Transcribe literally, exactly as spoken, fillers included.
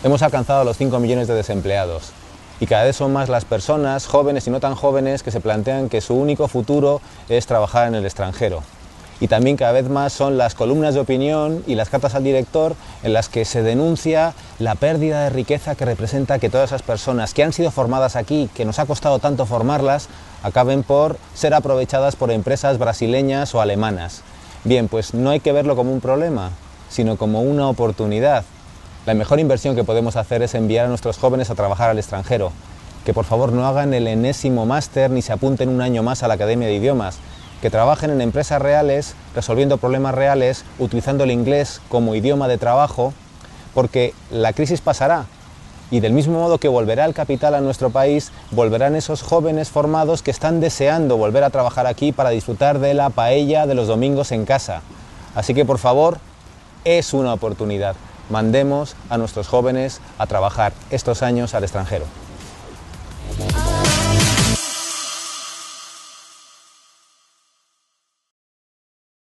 Hemos alcanzado los cinco millones de desempleados y cada vez son más las personas, jóvenes y no tan jóvenes, que se plantean que su único futuro es trabajar en el extranjero. Y también cada vez más son las columnas de opinión y las cartas al director en las que se denuncia la pérdida de riqueza que representa que todas esas personas que han sido formadas aquí, que nos ha costado tanto formarlas, acaben por ser aprovechadas por empresas brasileñas o alemanas. Bien, pues no hay que verlo como un problema, sino como una oportunidad. La mejor inversión que podemos hacer es enviar a nuestros jóvenes a trabajar al extranjero. Que por favor no hagan el enésimo máster ni se apunten un año más a la Academia de Idiomas. Que trabajen en empresas reales, resolviendo problemas reales, utilizando el inglés como idioma de trabajo, porque la crisis pasará. Y del mismo modo que volverá el capital a nuestro país, volverán esos jóvenes formados que están deseando volver a trabajar aquí para disfrutar de la paella de los domingos en casa. Así que por favor, es una oportunidad. Mandemos a nuestros jóvenes a trabajar estos años al extranjero.